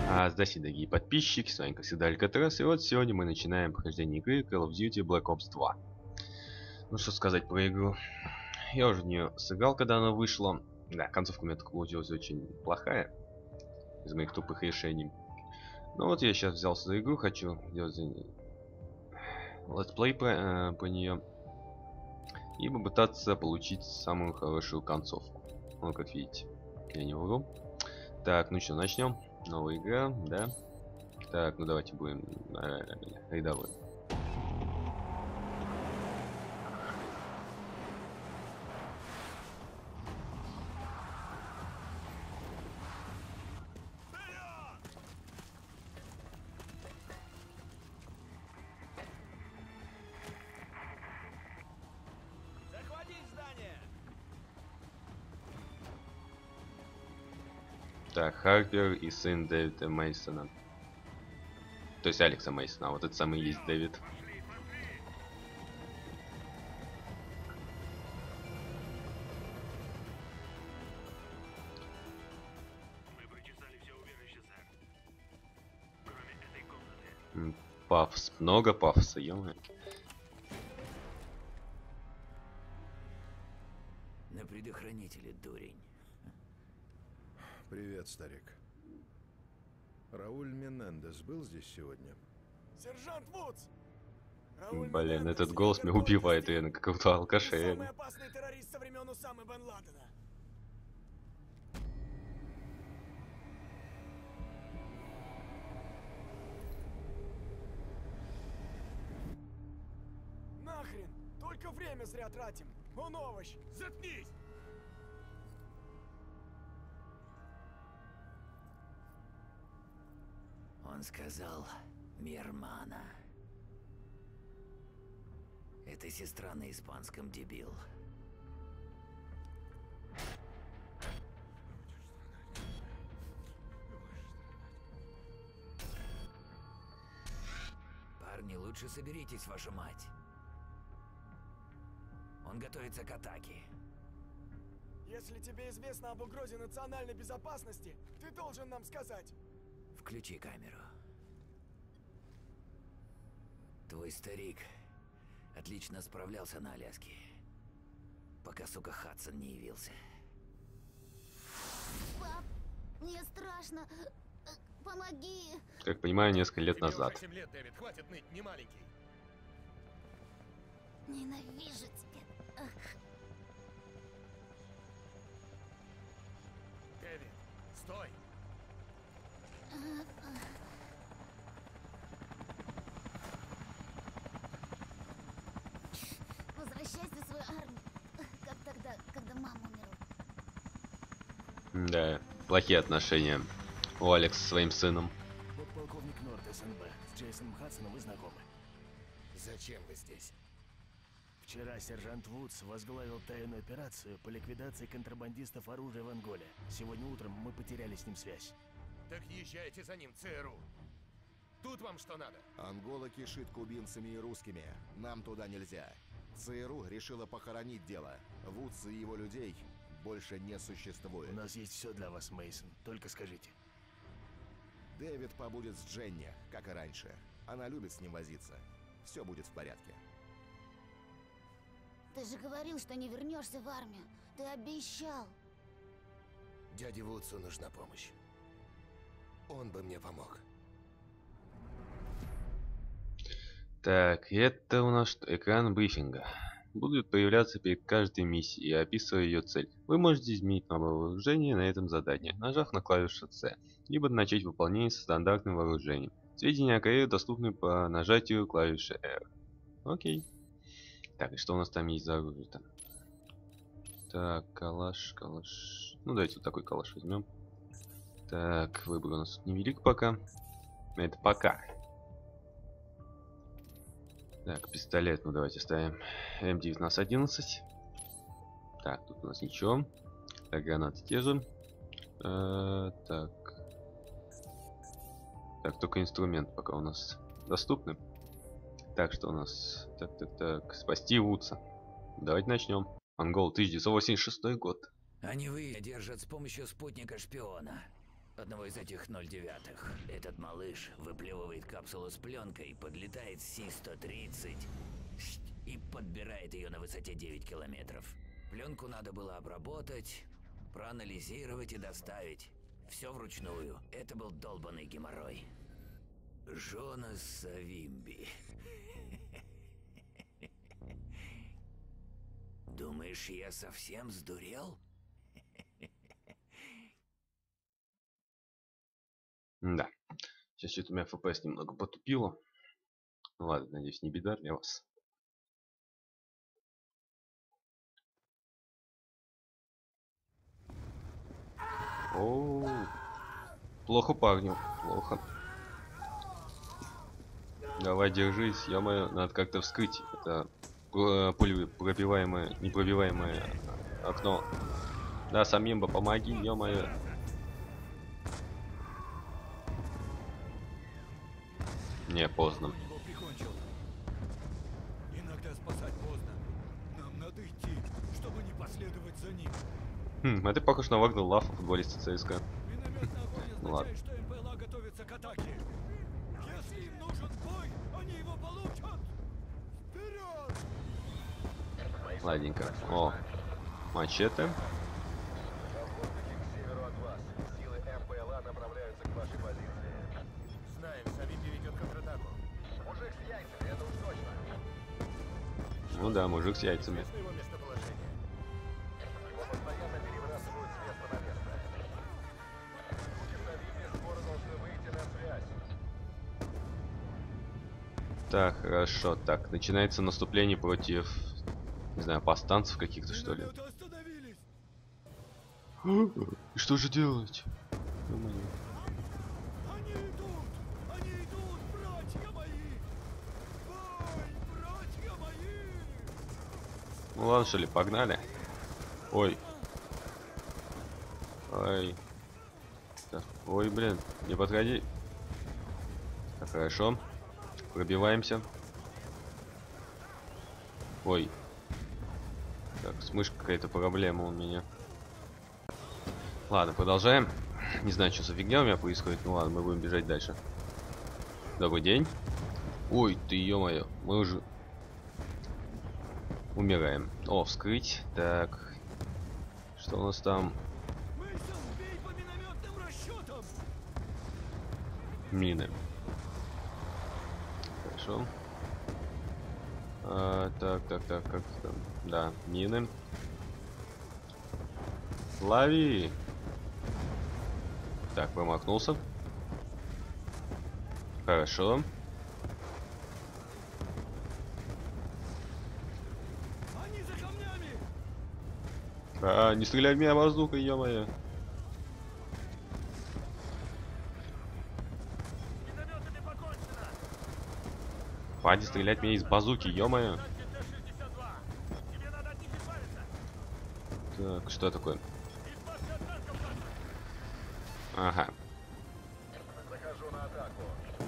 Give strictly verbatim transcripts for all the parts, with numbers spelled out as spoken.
А, здравствуйте, дорогие подписчики, с вами, как всегда, Алькатрас, и вот сегодня мы начинаем прохождение игры Call of Duty Black Ops два. Ну, что сказать про игру. Я уже в нее сыграл, когда она вышла. Да, концовка у меня так получилась очень плохая, из моих тупых решений. Ну вот я сейчас взялся за игру, хочу сделать летсплей по, э, по нее. И попытаться получить самую хорошую концовку. Ну, как видите, я не вру. Так, ну что, начнем. Новая игра, да. Так, ну давайте будем э, рядовым. Так, Харпер и сын Дэвида Мейсона. То есть Алекса Мейсона, а вот это самый есть Дэвид. Пафос, много пафоса, ё-моё. На предохранителе, дурень. Привет, старик. Рауль Менендес был здесь сегодня? Сержант Вудс! Рауль Блин, Менендес, этот голос меня убивает, я на какого-то алкаша. самый опасный террорист со времен Усамы бен Ладена. Нахрен! Только время зря тратим. Он овощ. Заткнись! Он сказал Мирмана. Это сестра на испанском, дебил. Парни, лучше соберитесь, ваша мать. Он готовится к атаке. Если тебе известно об угрозе национальной безопасности, ты должен нам сказать. Включи камеру. Твой старик отлично справлялся на Аляске, пока, сука, Хадсон не явился. Пап, мне страшно. Помоги. Как понимаю, несколько лет Тебе назад. уже семь лет, Дэвид, хватит ныть, не маленький. Ненавижу тебя. Ах. Дэвид, стой! Возвращайся в свою армию. Как тогда, когда мама умерла. Да, плохие отношения у Алекса со своим сыном. Подполковник Норд, СНБ. С Джейсоном Хадсоном вы знакомы? Зачем вы здесь? Вчера сержант Вудс возглавил тайную операцию по ликвидации контрабандистов оружия в Анголе. Сегодня утром мы потеряли с ним связь. Так езжайте за ним, ЦРУ. Тут вам что надо? Ангола кишит кубинцами и русскими. Нам туда нельзя. ЦРУ решила похоронить дело. Вудс и его людей больше не существует. У нас есть все для вас, Мейсон. Только скажите. Дэвид побудет с Дженни, как и раньше. Она любит с ним возиться. Все будет в порядке. Ты же говорил, что не вернешься в армию. Ты обещал. Дяде Вудсу нужна помощь. Он бы мне помог. Так, это у нас что? Экран брифинга. Будет появляться перед каждой миссией, описывая ее цель. Вы можете изменить новое вооружение на этом задании, нажав на клавишу C, либо начать выполнение со стандартным вооружением. Сведения о карьере доступны по нажатию клавиши R. Окей. Так, и что у нас там есть за оружие-то? Так, калаш, калаш. Ну, давайте вот такой калаш возьмем. Так, выбор у нас невелик пока. Это пока. Так, пистолет, ну давайте ставим эм девятнадцать одиннадцать. Так, тут у нас ничего. Так, гранаты те же. Э, так. Так, только инструмент пока у нас доступны. Так, что у нас? Так, так, так. Спасти Вудса. Давайте начнем. Ангол, тысяча девятьсот восемьдесят шестой год. Они вы держат с помощью спутника-шпиона. Одного из этих ноль девятых. Этот малыш выплевывает капсулу с пленкой, подлетает Си сто тридцать и подбирает ее на высоте девять километров. Пленку надо было обработать, проанализировать и доставить. Все вручную. Это был долбанный геморрой. Жонас Савимби. Думаешь, я совсем сдурел? Да. Сейчас что-то у меня эф пи эс немного потупило. Ну ладно, надеюсь, не беда для вас. О, плохо, парню, плохо. Давай, держись, ё-моё, надо как-то вскрыть это пуlepробиваемое, непробиваемое окно. Да, Самимба, помоги, ё-моё. Не, поздно. Иногда спасать поздно. Нам надо идти, чтобы не последовать за ним. Хм, а ты похож на Вагнер Лафа, футболиста ЦСКА. Минометный огонь Ну ладно. означает, что эм пэ эл а готовится к атаке. Если им нужен бой, они его получат. Вперед! Ладненько. О, мачете. Знаем, Савимби ведет контратаку. Мужик с яйцами, это уж точно. Ну да, мужик с яйцами. Известно его местоположение. Его постоянно перебрасывают с места на место. Люди Савимби скоро должны выйти на связь. Так, хорошо. Так, начинается наступление против, не знаю, повстанцев каких-то, что ли. Минометы остановились. И что же делать? Они идут! Они идут, братья мои! Бой, братья мои! Ну ладно, что ли, погнали. Ой. Ой. Так, ой, блин, не подходи. Так, хорошо. Пробиваемся. Ой. Так, с мышкой какая-то проблема у меня. Ладно, продолжаем. Не знаю, что за фигня у меня происходит. Ну ладно, мы будем бежать дальше. Добрый день. Ой, ты, ё-моё, мы уже умираем. О, вскрыть. Так. Что у нас там? Мейсон, бей по минометным расчетам! Мины. Хорошо. А, так, так, так, как там? Да, мины. Лови! Так, промахнулся. Хорошо. Они за камнями! А, не стреляй в меня базукой, ё-моё. Минометами покончено! Хватит стрелять мне из базуки, ё-моё. Т шестьдесят два! Тебе надо от них избавиться! Так, что такое? Избавься от танков, Хадсон! Ага. Захожу на атаку.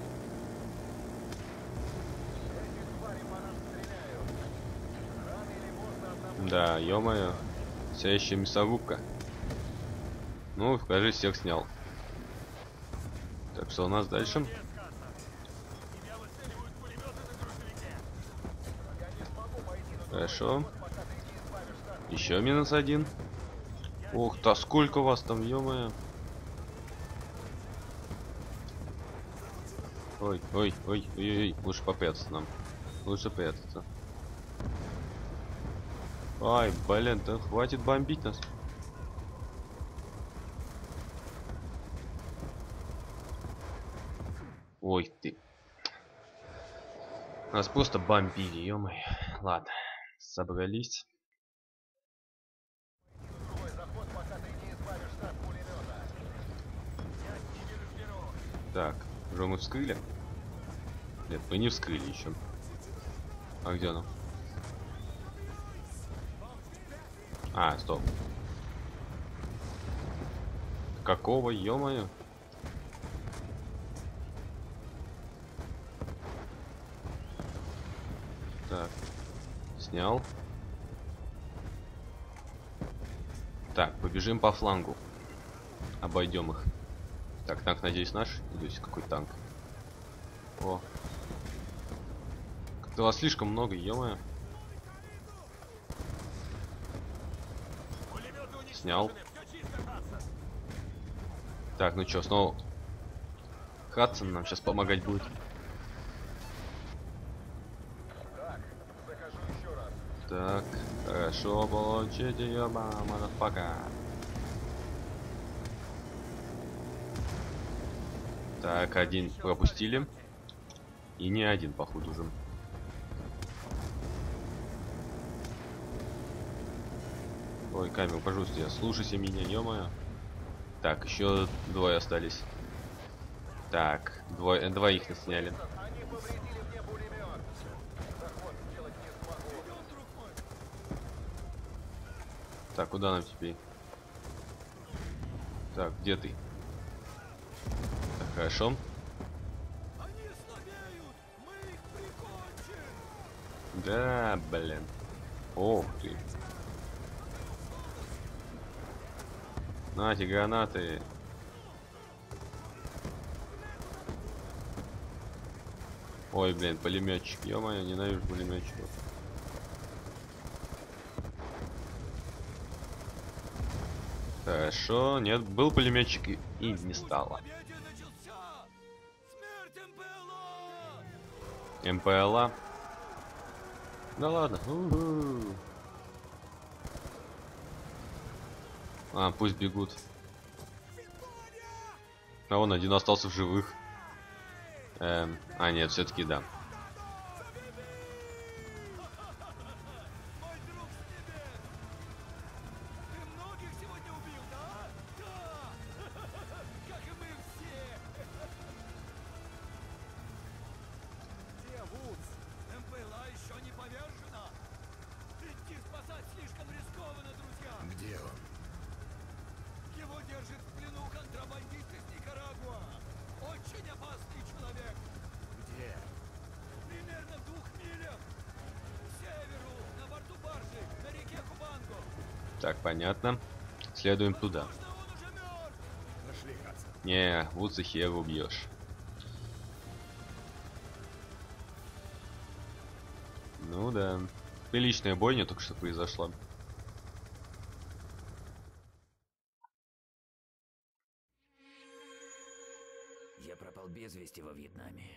Эти твари по нам стреляют. Рано или поздно одному... Да, ё-моё. Вся еще мясорубка. Ну, кажись, всех снял. Так, что у нас дальше? Молодец, Хадсон. Тебя выцеливают пулеметы на грузовике. Я не смогу пойти на Хорошо. пока ты не избавишься от... Еще минус один. Ух-то, сколько у вас там, ё-моё. Ой, ой, ой, ой, ой, лучше попрятаться нам. Лучше прятаться. Ай, блин, да хватит бомбить нас. Ой ты. Нас просто бомбили, ё-моё. Ладно, собрались. Другой заход, пока ты не избавишься от пулемета. Я не разберу. Так, уже мы вскрыли? Нет, мы не вскрыли еще. А где оно? А, стоп. Какого, ё-моё? Так, снял. Так, побежим по флангу. Обойдем их. Так, танк, надеюсь, наш? Здесь какой танк? О. Как-то вас слишком много, ё-моё. Снял. Так, ну чё, снова Хадсон нам сейчас помогать будет. Так, закажу еще раз. Так, хорошо, получите, ёба, мадафака. Так, один пропустили. И не один, походу, уже. Ой, Камил, пожалуйста, слушайся меня, ё-моё. Так, еще двое остались. Так, двое, э, двоих нас сняли. Они повредили мне пулемет. Заход сделать не смогу. Так, куда нам теперь? Так, где ты? Так, хорошо. Они слабеют! Мы их прикончим! Да, блин. Ох ты. На эти гранаты. Ой, блин, пулеметчик. Ё-моё, ненавижу пулеметчиков. Хорошо, нет, был пулеметчик и, и не стало. Победе начался! Смерть МПЛА! МПЛА. Да ладно. У-ху. А, пусть бегут. А вон один остался в живых. Эм, а нет, все-таки да. Мой друг с небес! Ты многих сегодня убил, да? Да! Как и мы все! Где Вудс? МПЛА еще не повержена! Идти спасать слишком рискованно, друзья! Где он? Его держит в плену контрабандист из Никарагуа! Очень опасный человек! Где? Примерно в двух милях! К северу, на борту баржи, на реке Кубанго! Так, понятно. Следуем туда. Возможно, он уже мертв! Пошли, Хадсон. Не, Вудса хер убьешь. Ну да. Приличная бойня только что произошла. Я пропал без вести во Вьетнаме.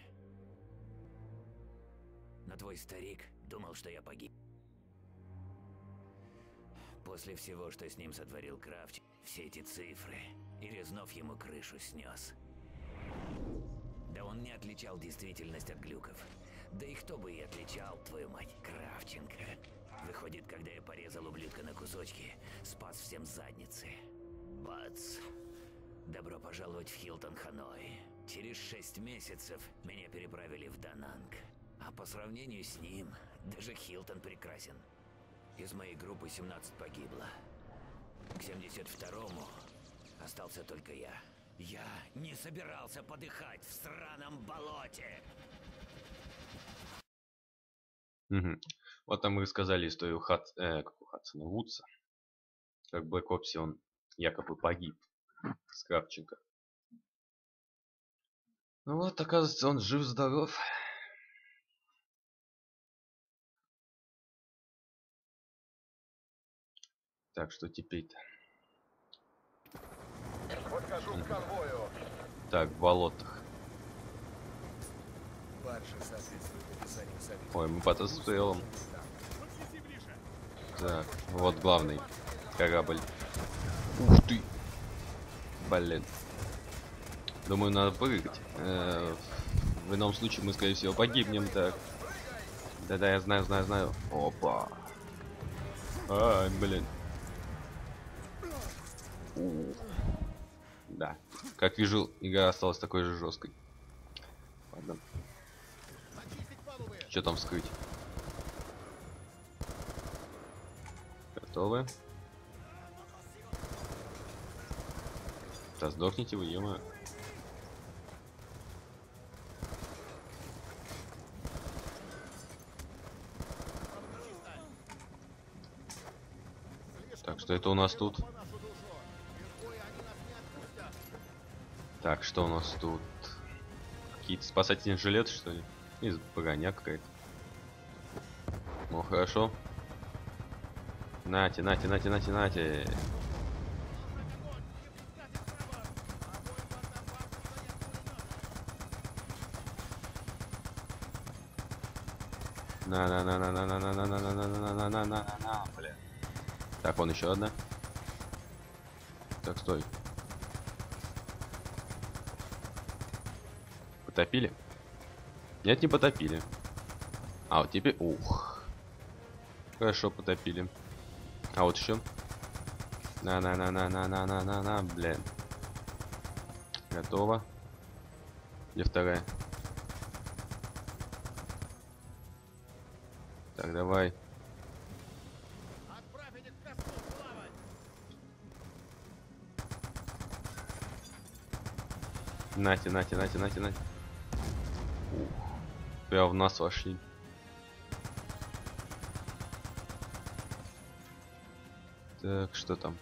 Но твой старик думал, что я погиб. После всего, что с ним сотворил Крафт, все эти цифры, и Резнов ему крышу снес. Да он не отличал действительность от глюков. Да и кто бы и отличал, твою мать, Кравченко. Выходит, когда я порезал ублюдка на кусочки, спас всем задницы. Бац. Добро пожаловать в Хилтон, Ханой. Через шесть месяцев меня переправили в Дананг. А по сравнению с ним, даже Хилтон прекрасен. Из моей группы семнадцать погибло. К семьдесят второму остался только я. Я не собирался подыхать в сраном болоте. Угу. Вот там мы сказали историю Хат... э, как у Хадсона Вудса. Как в Блэк Опсе он якобы погиб с Кравченко. Ну вот, оказывается, он жив-здоров. Так, что теперь-то? Подхожу к конвою. Так, в болотах. Баржа соответствует описанию событий. Ой, мы под обстрелом. Так, вот главный корабль. Ух ты! Блин. Думаю, надо прыгать. Э, в ином случае мы, скорее всего, погибнем. Так. Да-да, я знаю, знаю, знаю. Опа. Ай, блин. У. Да. Как вижу, игра осталась такой же жесткой. Ладно. Что там вскрыть? Готовы? Да сдохните вы, ё-моё. Так, что это у нас тут? Так, что у нас тут? Какие-то спасательные жилеты, что ли? Из броня какая-то. Ну, хорошо. Нате, нате, нате, нате, нате. На на на на на на на на на на на на на на на на бля. Так, вон еще одна. Так, стой. Потопили? Нет, не потопили. А вот теперь... Ух. Хорошо, потопили. А вот еще. На-на-на-на-на-на-на-на-на, блин. Готово. Где вторая? Так, давай. Нате, нате, нате, нате, нате. Ух. Прям в нас вошли. Так, что там?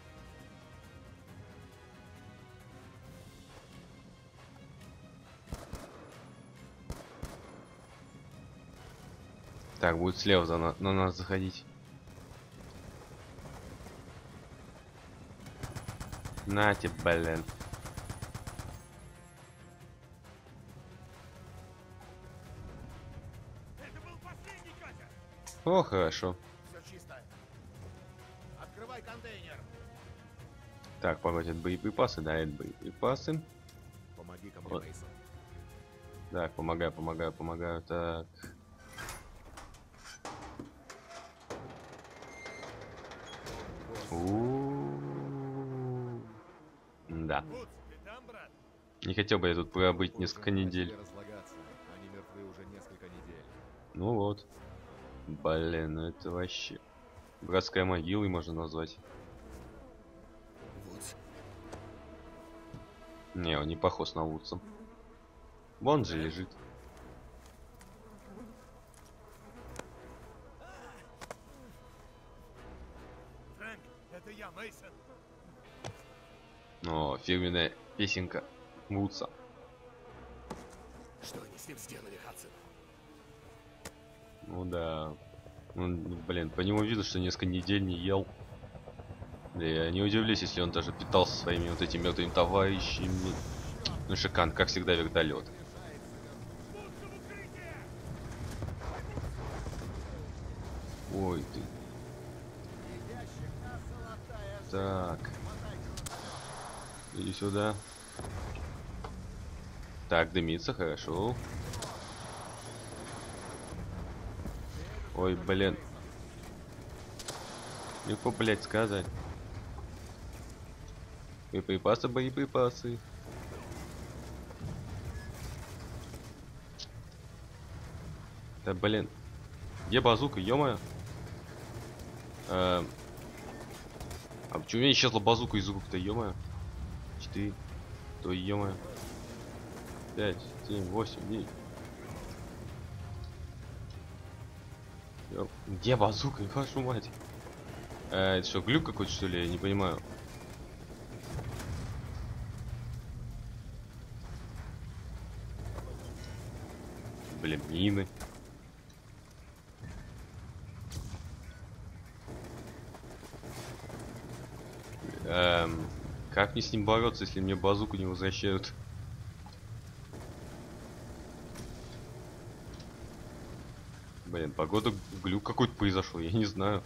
Так, будет слева за на, на нас заходить. Нате, блин. Это был последний, Катя! О, хорошо. Все чисто. Открывай контейнер. Так, погодь, это боеприпасы, да, это боеприпасы. Помоги ко мне, Вот. Мейсон. Так, помогаю, помогаю, помогаю. Так. У-у-у. Да. Вудс, ты там, брат? Не хотел бы я тут пробыть несколько Уже недель. начали разлагаться. Они мертвы уже несколько недель. Ну вот. Блин, ну это вообще... Братская могила можно назвать. Вудс, Не, он не похож на Вудса. Вон же лежит. Фрэнк, это я, Мейсон. О, фирменная песенка Вудса. что они с ним сделали, Хадсон? Ну да. Ну, блин, по нему видно, что несколько недель не ел. Да я не удивлюсь, если он даже питался своими вот этими мертвыми товарищами. Ну шикарно, как всегда, вертолет. Ой ты. Так. Иди сюда. Так, дымится, хорошо. Ой, блин. Легко, блять, сказать. Боеприпасы, боеприпасы. Да блин. Где базука, ё-моё? Эм. А почему у меня исчезла базука из рук-то, ё-моё? Четыре. То ё-моё. Пять, семь, восемь, девять. Ё- Где базука, вашу мать? Э, это что, глюк какой-то, что ли? Я не понимаю. Блин, мины. Эм, как мне с ним бороться, если мне базуку не возвращают? Блин, погода, глюк какой-то произошел, я не знаю.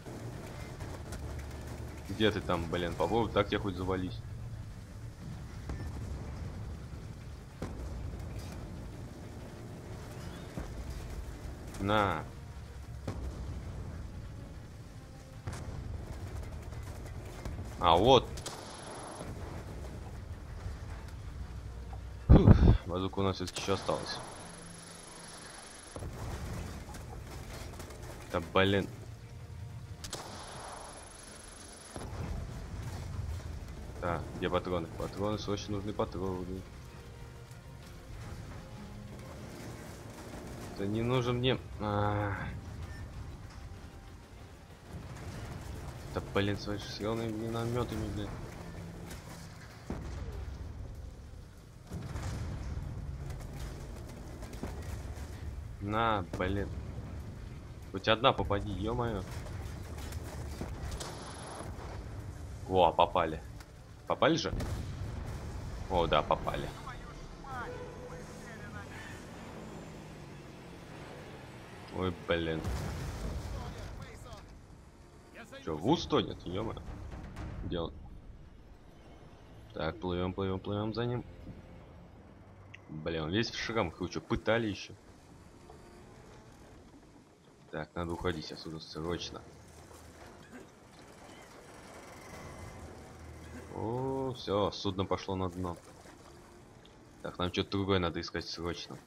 Где ты там, блин? Попробуй так тебя хоть завались. На. А, вот. Фух, базука у нас все-таки еще осталось. Да блин. Так, где патроны? Патроны, срочно нужны патроны. Да не нужен мне. А -а -а. Да блин, свои силами минометами, блин. На, блин. Хоть одна попади, ё-моё. О, попали. Попали же? О, да, попали. Ой, блин. Чё, Вуз тонет? Ё-моё. Где он? Так, плывем, плывем, плывем за ним. Блин, он весь в шрамах. Вы что, пытали еще? Так, надо уходить отсюда срочно. О, все, судно пошло на дно. Так, нам что-то другое надо искать срочно.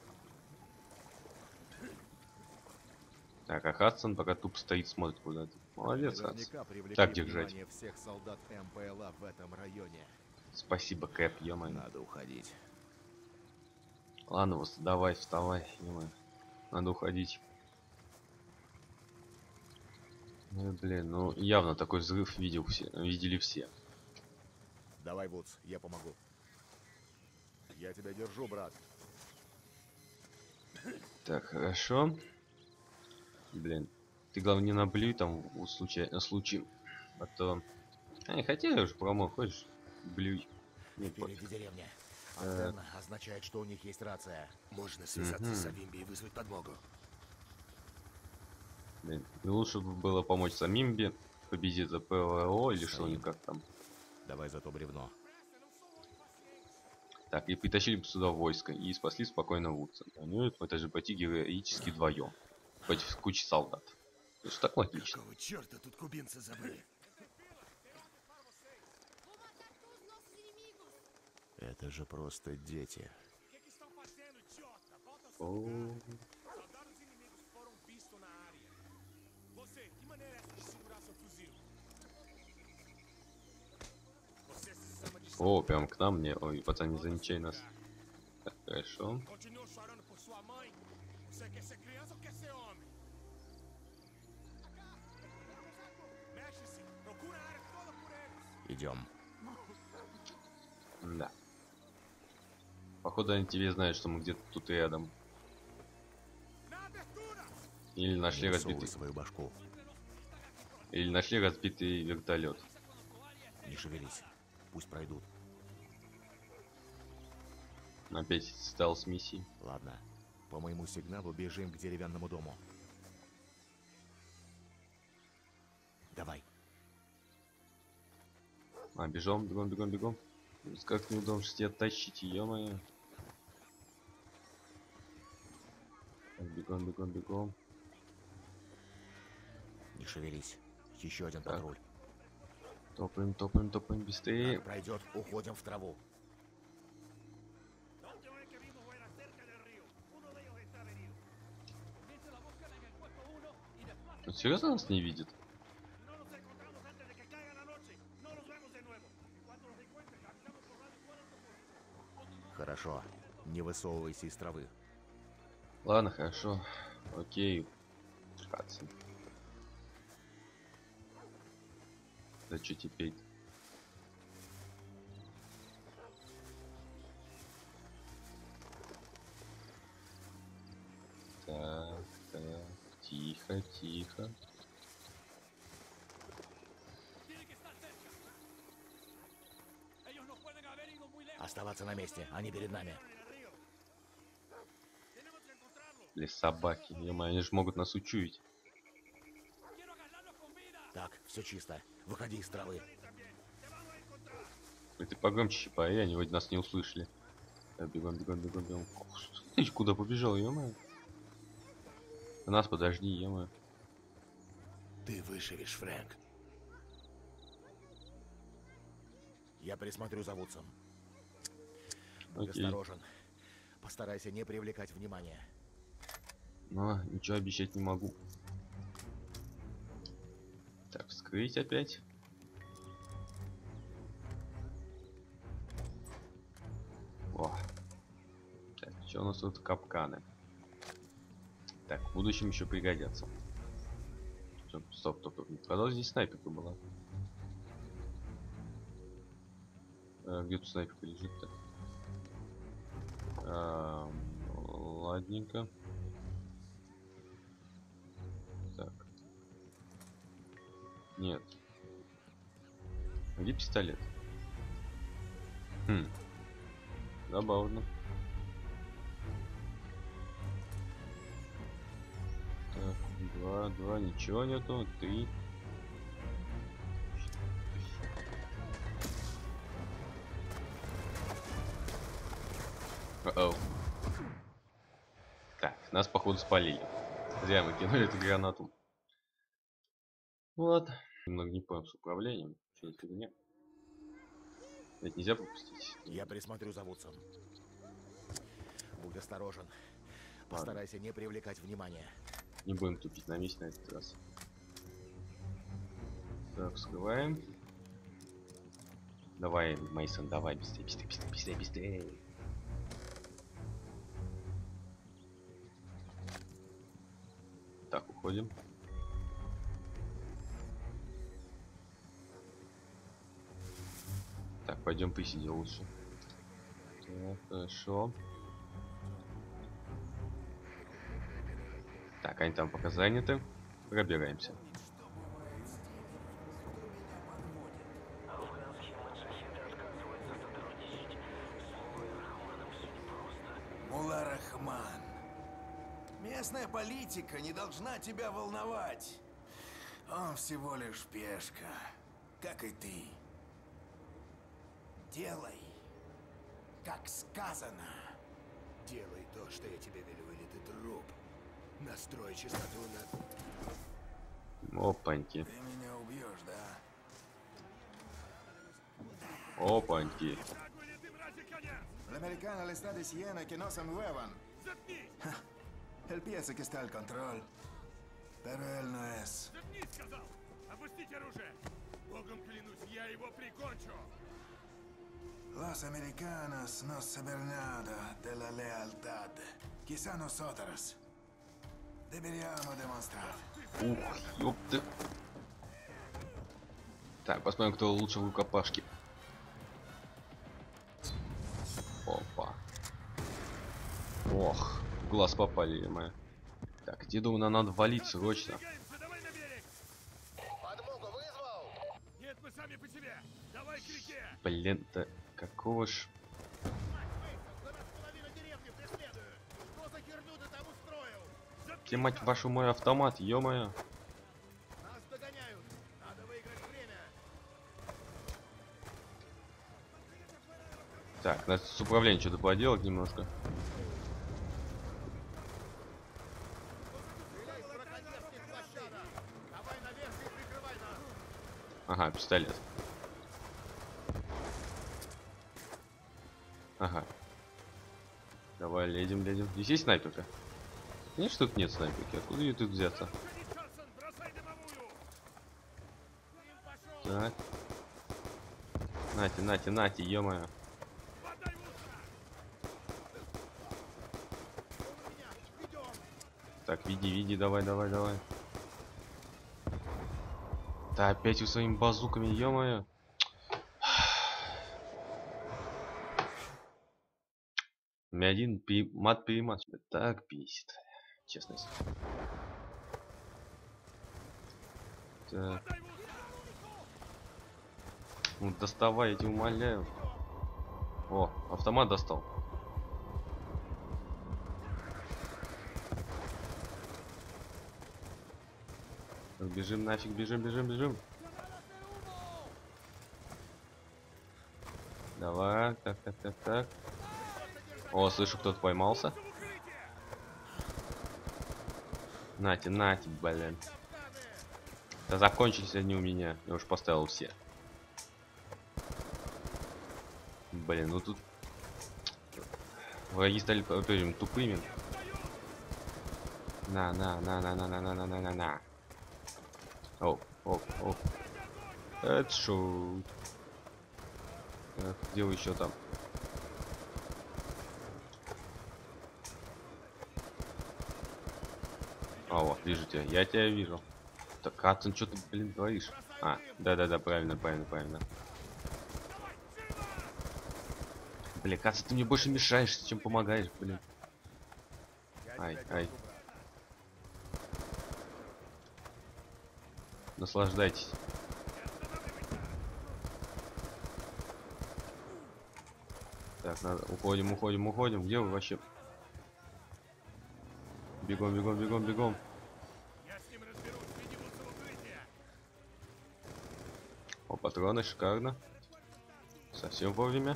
Так, а Хадсон пока тупо стоит, смотрит куда-то. Молодец, Хадсон. Наверняка привлекли Так держать. внимание всех солдат МПЛА в этом районе. Спасибо, Кэп, ё-моё. Надо уходить. Ладно, вот давай, вставай, ё-моё. Надо уходить. Ну, блин, ну явно такой взрыв видел все, видели все. Давай, Вудс, я помогу. Я тебя держу, брат. Так, хорошо. Блин, ты главное не наблюй там в случае, на случай, а то... А, хотя я уже промок, хочешь? Блюй. Не Впереди пофиг. деревня. Э. Антенна означает, что у них есть рация. Можно связаться Мгм. с Авимби и вызвать подмогу. Блин, и лучше бы было помочь самим победить за ПВО или что Стоим. они как там. Давай за то бревно. Так, и притащили бы сюда войско и спасли спокойно Вудса. Они это же пойти героически вдвоем против кучи солдат. Это ж так логично. Какого черта тут кубинцы забыли? Это же просто дети. О, Soldados inimigos foram vistos na área. Você, que maneira é essa de segurar seu fuzil? Você se chama de О, прям к нам мне. Ой, пацан, не замечай нас. Так, хорошо. Continua chorando por sua mãe? Você quer ser criança ou quer ser homem? Mexe-se! Procura a área toda por eles! Идем. Да. Походу они тебе знают, что мы где-то тут рядом. Na abertura! Или нашли Не высовывай разбитый. свою башку. Или нашли разбитый вертолет. Не шевелись. Пусть пройдут. Опять стал с миссией. Ладно. По моему сигналу бежим к деревянному дому. Давай. А, бежом, бегом, бегом, бегом. Как неудобно что тебя тащить, ё-моё. Так, бегом, бегом, бегом. Не шевелись. Еще один Так. патруль. Топаем, топаем, топаем быстрее. Как пройдет, уходим в траву. La última vez que vimos era cerca del río. Uno de ellos está herido. Comience la búsqueda en el puesto uno y desplace. Он серьезно нас не видит? Si no nos encontramos antes de que caiga la noche, no nos vemos de nuevo. Cuando nos encuentren, avisamos por radio cuál es tu posición. Хорошо. Не высовывайся из травы. Ладно, хорошо. Окей. Хадсон. Да что теперь? Так, так, тихо, тихо. Tiene que estar cerca. Ellos no pueden haber ido muy lejos. Оставаться на месте. Они перед нами. En el río. Tenemos que encontrarlos. Или собаки. Ё-моё, они же могут нас учуять. Quiero agarrarlos con vida. Так, все чисто. Выходи из травы. También. Te vamos a encontrar. Ой, ты погромче щипай, они вроде нас не услышали. Так, бегом, бегом, бегом, бегом. Ох, что ты куда побежал, ё-моё? Нас подожди, ё-моё. Ты выживешь, Фрэнк. Я присмотрю за Вудсом. Будь Окей. осторожен. Постарайся не привлекать внимания. Но ничего обещать не могу. Так, вскрыть опять. О. Так, что у нас тут капканы? Так, в будущем еще пригодятся. Стоп, стоп, стоп, стоп. Когда здесь снайперка была? А, где тут снайперка лежит-то? А, ладненько. Нет. Где пистолет? Хм. Забавно. Так, два, два, ничего нету. Три. О-оу. Так, нас походу спалили. Зря мы кинули эту гранату. Вот. Немного не понял с управлением. Что за фигня? Ведь нельзя пропустить. Я присмотрю за Вудсом. Будь осторожен. Постарайся не привлекать внимания. Не будем тупить на месте на этот раз. Так, скрываем. Давай, Мейсон, давай, быстрее, быстрее, быстрее, быстрее, быстрее. Так, уходим. Так, пойдем посидим лучше. Так, хорошо. Так, они там пока заняты. Пробираемся. Мулла Рахман. Местная политика не должна тебя волновать. Он всего лишь пешка, как и ты. Делай, как сказано. Делай то, что я тебе велю, или ты труп. Настрой чистоту на... Опаньки. Ты меня убьешь, да? Опаньки. L'americano all'estate di Siena che no se muevan. Él piensa que está al control, pero él no es. Заткнись, сказал! Опустите оружие! Богом клянусь, я его прикончу! Los americanos no saben nada de la lealtad. Quizá nosotros deberíamos demostrar. Ух, ёпты. Так, посмотрим, кто лучше в рукопашке. Опа. Ох, в глаз попали, моя. Так, я думаю, нам надо валить срочно. Двигаемся, давай на берег! Подмогу вызвал? Нет, мы сами по себе! Давай к реке! Блин-то, какого ж... Где, мать вашу, мой автомат, ё-моё. Нас догоняют. Надо выиграть время. Так, надо с управлением что-то поделать немножко. Ага, пистолет. Ага. Давай, лезем, лезем. Здесь есть снайперка? Нет, что тут нет снайперки. Откуда ее тут взяться? Джонсон, бросай дымовую! Так. Нате, нате, нате, ё-моё. Подай лучше! Так, веди, веди, давай, давай, давай. Да опять вы своими базуками, ё-моё. У меня один пи... мат-перемат. Так бесит. Честно. Так. Ну доставай, я тебя умоляю. О, автомат достал. Так, бежим нафиг, бежим, бежим, бежим. Давай, так, так, так, так. О, слышу, кто-то поймался. Нате, нате, блин. Да закончились они у меня. Я уж поставил все. Блин, ну тут враги стали по-прежнему тупыми. На, на, на, на, на, на, на, на, на, на, на. О, о, о. Это шут. Так, где вы еще там? А, вот, вижу тебя. Я тебя вижу. Так, Хадсон, что ты, блин, говоришь? А, да-да-да, правильно, правильно, правильно. Блин, Хадсон, ты мне больше мешаешь, чем помогаешь, блин. Ай, ай. Наслаждайтесь. Так, надо. Уходим, уходим, уходим. Где вы вообще? Бегом, бегом, бегом, бегом. Я с ним разберусь, видимся в укрытие. О, патроны, шикарно. Совсем вовремя.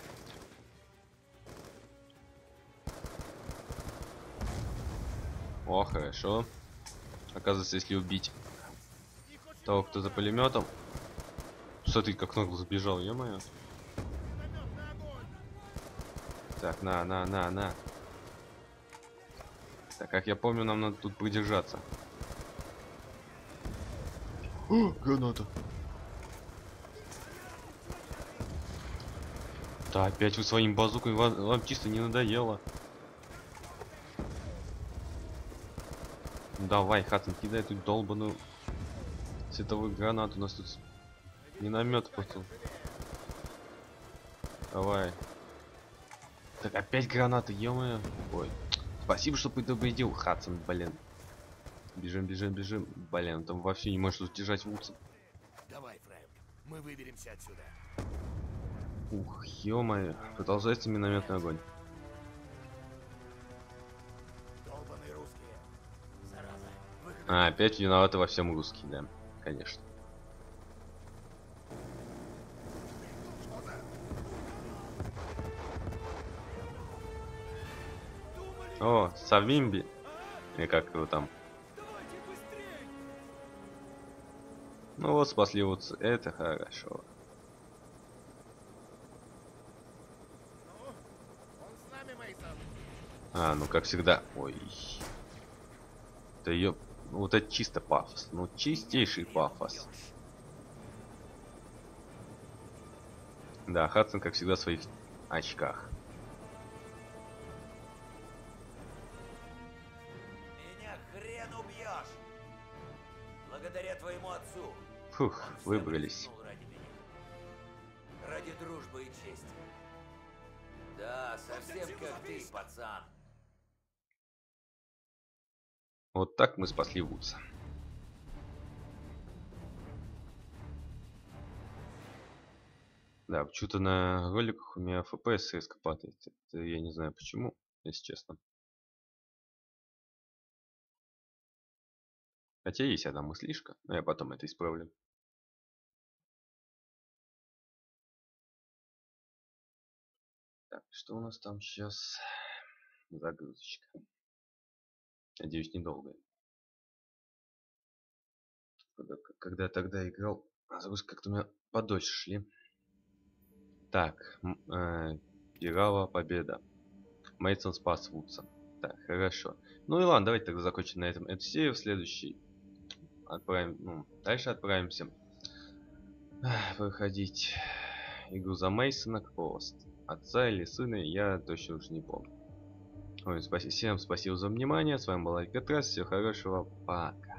О, хорошо. Оказывается, если убить того, кто за пулеметом. Смотри, как нагло забежал, ё-моё. Так, на, на, на, на. Так, как я помню, нам надо тут продержаться. О, граната. Да, опять вы своим базукой, вам, вам чисто не надоело. Давай, Хаттон, кидай эту долбаную световую гранату. У нас тут миномет просто. Давай. Так, опять гранаты, ё-моё. Ой. Спасибо, что предупредил, Хаттон, блин. Бежим, бежим, бежим. Блин, там вообще не может удержать Вудса. Давай, Фрэнк, мы выберемся отсюда. Ух, ё-моё. Продолжается минометный огонь. Долбаные русские. Зараза. Выход. А, опять виноваты во всем русские, да. Конечно. О, Савимби. И как его там? Давайте быстрей! Ну вот, спасли вот, это хорошо. Он с нами, Мейсон. А, ну как всегда. Ой. Да ее. Ну, вот это чисто пафос. Ну, чистейший пафос. Да, Хадсон, как всегда, в своих очках. Меня хрен убьешь! Благодаря твоему отцу. Фух, Он всё выбрались. рискнул ради меня. Ради дружбы и чести. Да, совсем как ты, пацан. Вот так мы спасли Вудса. Да, почему-то на роликах у меня эф пи эс резко падает. Это я не знаю почему, если честно. Хотя есть одна мыслишка, но я потом это исправлю. Так, что у нас там сейчас? Загрузочка. Надеюсь, недолгая. Когда, когда я тогда играл, загрузки как-то у меня подольше шли. Так, э, Пирава победа. Мейсон спас Вудса. Так, хорошо. Ну и ладно, давайте тогда закончим на этом эту серию. В следующий отправим, ну, дальше отправимся Ах, проходить игру за Мейсона, какого отца или сына, я точно уже не помню. Ой, спасибо, всем спасибо за внимание. С вами был Алькатрас. Всего хорошего. Пока.